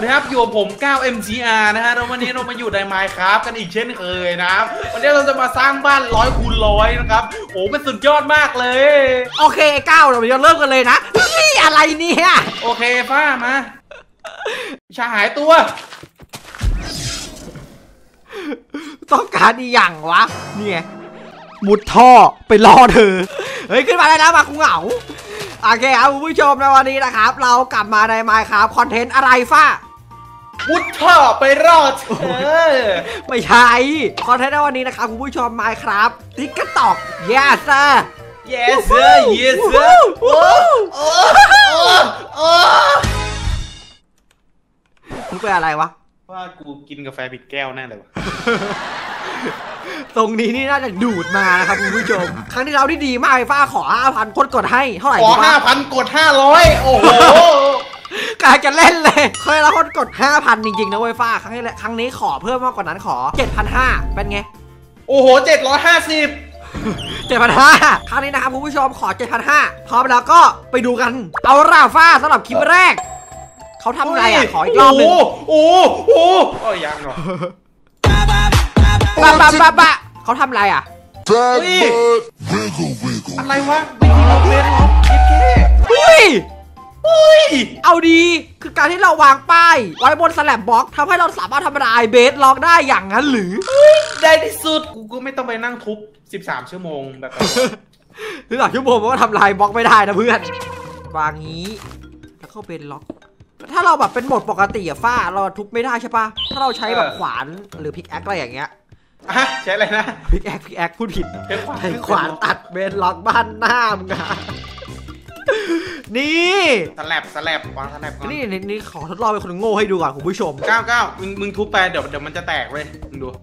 วัสดีครับอยู่กับผม9 MCR นะฮะแล้ววันนี้เรามาอยู่ใน Minecraft กันอีกเช่นเคยนะครับวันนี้เราจะมาสร้างบ้าน100 คูณ 100นะครับโอ้เป็นสุดยอดมากเลยโอเค9เราจะเริ่มกันเลยนะนี่อะไรเนี่ยโอเคฟ้ามาชาหายตัวต้องการอีหยังวะเนี่ยมุดท่อไปรอเธอเฮ้ยขึ้นมาได้แล้วมาคุเหงาโอเคครับคุณผู้ชมในวันนี้นะครับเรากลับมาใน Minecraft คอนเทนต์อะไรฟ้ามุดท่อไปรอดไม่ใช่คอนเทนต์ในวันนี้นะครับคุณผู้ชม Minecraft TikTok yes sir yes sir yes sir มึงเป็นอะไรวะว่ากูกินกาแฟผิดแก้วแน่เลยวะตรงนี้นี่น่าจะดูดมานะครับคุณผู้ชมครั้งที่เราที่ดีมากฟ้าขอ 5,000 คนกดให้เท่าไหร่ขอ 5,000 กด 500โอ้โหกายจะเล่นเลยเคยแล้วคนกด 5,000 จริงๆนะเว้ยฟ้าครั้งนี้ขอเพิ่มมากกว่านั้นขอ 7,500 เป็นไงโอ้โห 750 7,500 ครั้งนี้นะครับคุณผู้ชมขอ 7,500 พร้อมแล้วก็ไปดูกันเอาล่ะฟ้าสำหรับคลิปแรกเขาทำไงอ่ะขออีกรอบนึงโอ้โหยังเหรอบ้าเขาทำอะไรอ่ะอะไรวะวิธีเราเป็นเหรออุ้ยเอาดีคือการที่เราวางป้ายไว้บนสแลบบล็อกทำให้เราสามารถทำลายเบสล็อกได้อย่างนั้นหรือได้ที่สุดกูก็ไม่ต้องไปนั่งทุบ13 ชั่วโมงแบบ 13 ชั่วโมงเพราะว่าทำลายบล็อกไม่ได้นะเพื่อนวางงี้แล้วเข้าเป็นล็อกถ้าเราแบบเป็นโหมดปกติอะฟ้าเราทุบไม่ได้ใช่ปะถ้าเราใช้แบบขวานหรือพิกแอคอะไรอย่างเงี้ยใช้อะไรนะพิกแอคพูดผิดใช้ขวานตัดเบสล็อกบ้านหน้ามึงอะนี่สแลบวางสแลบก่อนนี่ขอทดลองเป็นคนโง่ให้ดูก่อนคุณผู้ชม 9มึงทุบไปเดี๋ยวมันจะแตกเลยมึงดู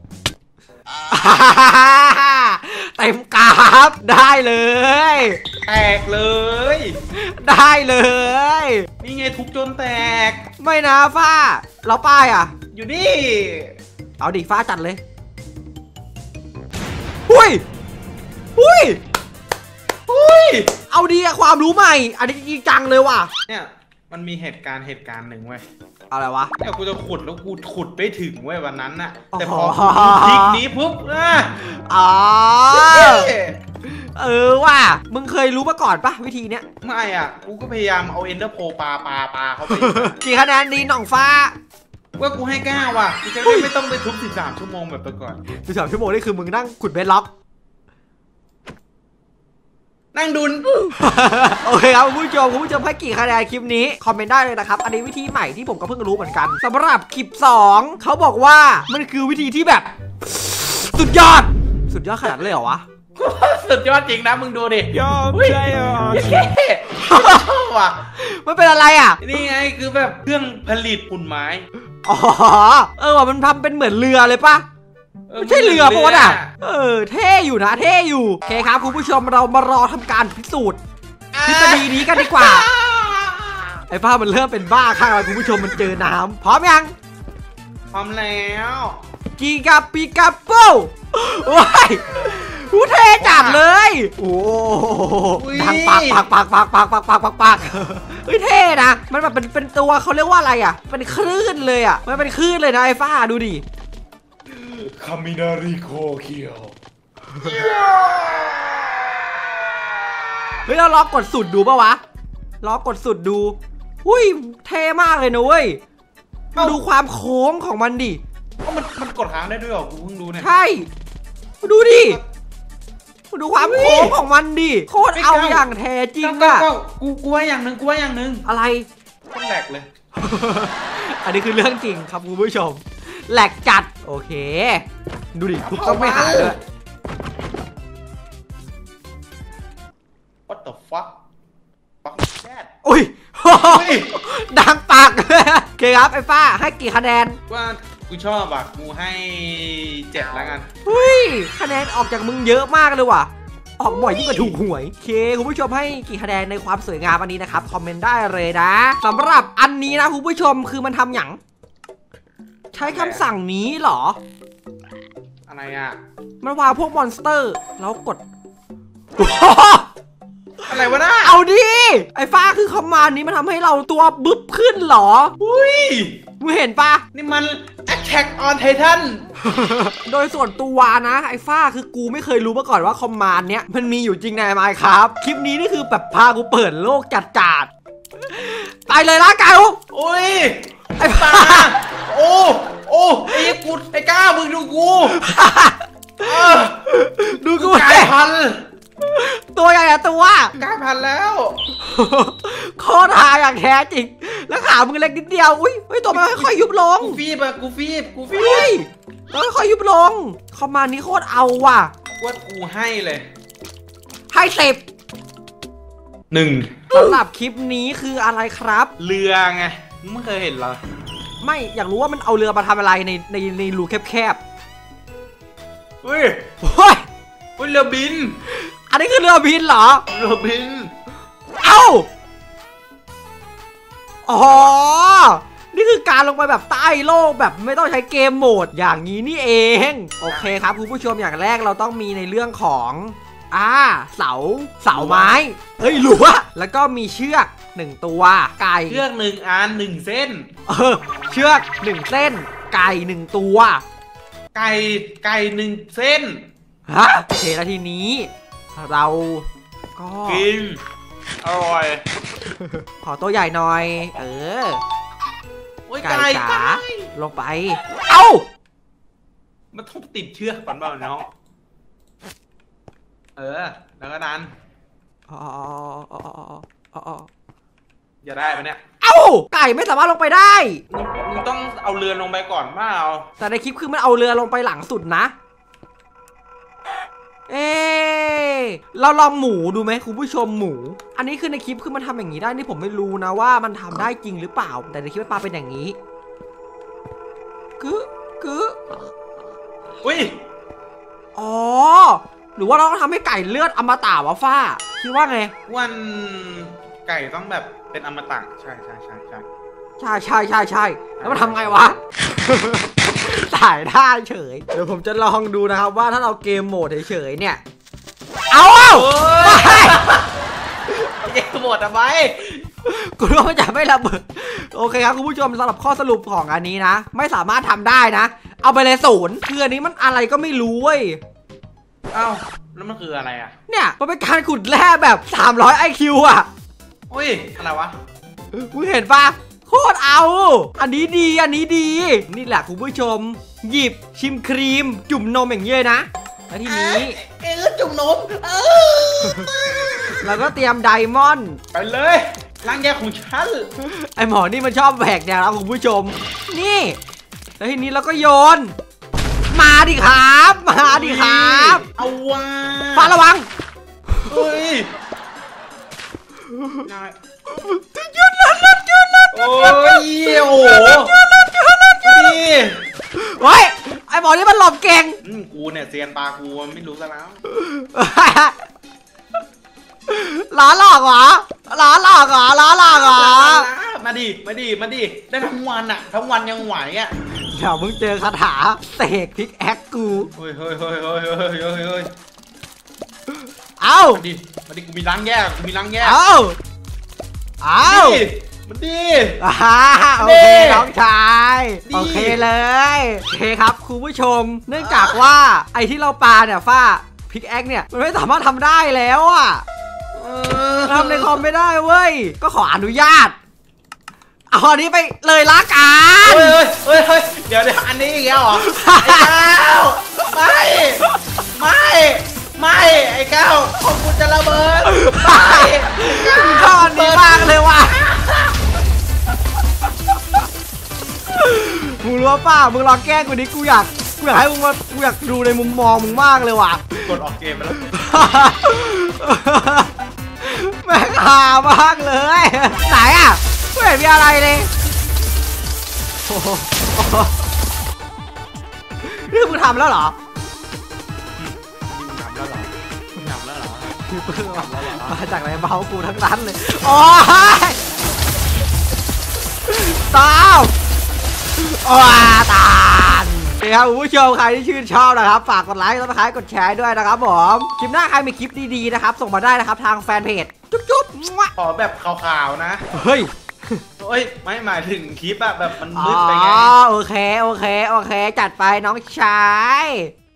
เต็มกราฟได้เลยแตกเลยได้เลยนี่ไงทุบจนแตกไม่นะฟ้าเราป้ายอ่ะอยู่นี่เอาดิฟ้าจัดเลยอุ้ยเอาดีอะความรู้ใหม่อันนี้จริงจังเลยว่ะเนี่ยมันมีเหตุการณ์หนึ่งเว้ยอะไรวะเนี่ยกูจะขุดแล้วกูขุดไปถึงเว้ยวันนั้นน่ะแต่พอคลิกนี้ปุ๊บว่ะมึงเคยรู้มาก่อนปะวิธีเนี้ยไม่อ่ะกูก็พยายามเอาเอนเดอร์โพปลาเข้าไปกี่คะแนนดีหน่องฟ้าว่ากูให้9ว่ะกูจะไม่ต้องไปทุบ13 ชั่วโมงแบบแต่ก่อน 13 ชั่วโมงนี่คือมึงนั่งขุดเบสล็อกนั่งดุนโอเคครับคุณผู้ชมให้กี่คะแนนคลิปนี้คอมเมนต์ได้เลยนะครับอันนี้วิธีใหม่ที่ผมก็เพิ่งรู้เหมือนกันสำหรับคลิป2เขาบอกว่ามันคือวิธีที่แบบสุดยอดขนาดเลยเหรอวะสุดยอดจริงนะมึงดูดิยอมใจว่ะมันเป็นอะไรอ่ะนี่ไงคือแบบเครื่องผลิตหุ่นไม้ว่ะมันทำเป็นเหมือนเรือเลยปะไม่ใช่เรือปะอ่ะเท่อยู่นะโอเคครับคุณผู้ชมเรามารอทำการพิสูจน์ทฤษฎีนี้กันดีกว่าไอ้ฟ้ามันเริ่มเป็นบ้าข้างเราคุณผู้ชมมันเจอน้ำพร้อมยังพร้อมแล้วกีกาปีกาโป้ว้ายผู้เท่จัดเลยโอ้ดังปากเฮ้ยเท่นะมันแบบเป็นตัวเขาเรียกว่าอะไรอ่ะเป็นคลื่นเลยอ่ะมันเป็นคลื่นเลยนะไอ้ฟ้าดูดิคามินาริโคเคียวเฮ้ยเราลองกดสุดดูป่ะวะลองกดสุดดูหุ้ยเท่มากเลยนะเว้ยมาดูความโค้งของมันดิมันกดค้างได้ด้วยหรอกูเพิ่งดูเนี่ยใช่มาดูดิมาดูความโค้งของมันดิโคตรเอาอย่างแท้จริงอะกูว่าอย่างหนึ่งอะไรต้องแหลกเลยอันนี้คือเรื่องจริงครับคุณผู้ชมแหลกจัดโอเคดูดิทุกก็ไม่หายเลย What the fuck อุ้ยดังปากเลยโอเคครับไอ้ฟ้าให้กี่คะแนนว่ากูชอบอ่ะกูให้7แล้วกันอุ้ยคะแนนออกจากมึงเยอะมากเลยว่ะออกบ่อยยิ่งกว่าถูกหวยโอเคคุณผู้ชมให้กี่คะแนนในความสวยงามอันนี้นะครับคอมเมนต์ได้เลยนะสำหรับอันนี้นะคุณผู้ชมคือมันทำอย่างใช้คำสั่งนี้เหรออะไรอ่ะมันวางพวกมอนสเตอร์แล้วกดอะไรวะน่ะเอาดิไอ้ฟ้าคือคอมมานด์นี้มันทำให้เราตัวบึ๊บขึ้นเหรออุ้ยมึงเห็นปะนี่มัน Attack on Titan โดยส่วนตัวนะไอ้ฝ้าคือกูไม่เคยรู้มาก่อนว่าคอมมานด์เนี้ยมันมีอยู่จริงใน Minecraft คลิปนี้นี่คือแบบพากูเปิดโลกจัดๆไปเลยละกันอุ้ยไอ้ฝ้าโอ้ไอ้กูไอ้ก้ามึงดูกูดูกูกลายพันธุ์ตัวใหญ่อะตัวกลายพันธุ์แล้วโคตรหาอย่างแท้จริงแล้วขามึงเล็กนิดเดียวอุ้ยตัวมันค่อยๆยุบลงกูฟีบแล้วค่อยๆยุบลงคอมมานด์นี้โคตรเอาว่ะว่ากูให้เลยให้ 1 สำหรับคลิปนี้คืออะไรครับเรือไงมึงไม่เคยเห็นเหรอไม่อยากรู้ว่ามันเอาเรือมาทำอะไรในรูแคบๆเฮ้ยเรือบินอันนี้คือเรือบินเหรอเรือบินเอ้าอ๋อนี่คือการลงไปแบบใต้โลกแบบไม่ต้องใช้เกมโหมดอย่างนี้นี่เองโอเคครับคุณผู้ชมอย่างแรกเราต้องมีในเรื่องของเสาไม้หลัวแล้วก็มีเชือก1ตัวไก่เชือก1 อัน1 เส้นเชือก1 เส้นไก่1 ตัวไก่1 เส้นโอเคแล้วทีนี้เราก็กินอร่อยขอตัวใหญ่หน่อยไก่จ๋าลงไปเอ้ามันต้องติดเชือกก่อนเปล่าน้องแล้วก็ดันอย่าได้ปะเนี่ยเอ้าไก่ไม่สามารถลงไปได้มึงต้องเอาเรือลงไปก่อนเปล่าแต่ในคลิปคือมันเอาเรือลงไปหลังสุดนะเราลองหมูดูไหมคุณผู้ชมหมูอันนี้คือในคลิปคือมันทำอย่างนี้ได้นี่ผมไม่รู้นะว่ามันทำได้จริงหรือเปล่าแต่ในคลิปมันปลาเป็นอย่างนี้อุ้ยอ๋อหรือว่าเราต้องทำให้ไก่เลือดอมตะวะฟ้าคิดว่าไงวันไก่ต้องแบบเป็นอมตะใช่แล้วมันทำไงวะสายท่าเฉยเดี๋ยวผมจะลองดูนะครับว่าถ้าเราเกมโหมดเฉยๆเนี่ยเอาเกมโหมดทำไมกูรู้ว่าจะไม่ระเบิดโอเคครับคุณผู้ชมสำหรับข้อสรุปของอันนี้นะไม่สามารถทำได้นะเอาไปเลย0คืออันนี้มันอะไรก็ไม่รู้เว้ยแล้วมันคืออะไรเนี่ยมันเป็นการขุดแร่แบบ300 IQ อุ้ยอะไรวะมึงเห็นปะโคตรเอาอันนี้ดีนี่แหละคุณผู้ชมหยิบชิมครีมจุ่มนมอย่างเงี้ยนะแล้วทีนี้จุ่มนมแล้วก็เตรียมไดมอนด์ไปเลยร่างแย่ของฉันไอหมอนี่มันชอบแหวกแนวแล้วคุณผู้ชมนี่แล้วทีนี้เราก็โยนมาดิครับเอาว่าฟ้าระวังเฮ้ยหยุดโอ้ยโอ้ดีเฮ้ยไอหมอนี่มันหลบเก่งกูเนี่ยเซียนปลากูไม่รู้ซะแล้วล้อหลอกเหรอมาดิได้ทั้งวันทั้งวันยังไหวเดี๋ยวมึงเจอคาถาเสกพิกแอคกูเฮ้ยเอามาดิกูมีล้างแยกเอามันดีโอเคน้องชายโอเคเลยโอเคครับคุณผู้ชมเนื่องจากว่าไอที่เราปาเนี่ยฝ้าพิกแอคเนี่ยมันไม่สามารถทำได้แล้วทำในคอมไม่ได้เว้ยก็ขออนุญาตเอาอันนี้ไปเลยละกันเฮ้ยเดี๋ยวอันนี้อีกแล้วเหรอไอ้ก้าวไม่ไอ้ก้าวของกูจะระเบิดก้อนดีมากเลยว่ะมึงรู้ป่ะมึงลองแกล้งกูดิกูอยากให้มึงมากูอยากดูในมุมมองมึงมากเลยว่ะกดออกเกมไปแล้วแม่งหามากเลยไหนไม่เห็นมีอะไรเลยนี่มึงทำแล้วเหรอมาจากไหนเบากูทั้งนั้นเลยโอ้ยตามตานครับคุณผู้ชมใครที่ชื่นชอบนะครับฝากกดไลค์กดแชร์ด้วยนะครับผมคลิปหน้าใครมีคลิปดีๆนะครับส่งมาได้นะครับทางแฟนเพจจุ๊บขอแบบขาวๆนะเฮ้ยเอ้ยไม่หมายถึงคลิปอะแบบมันมืดไปไงโอเคจัดไปน้องชาย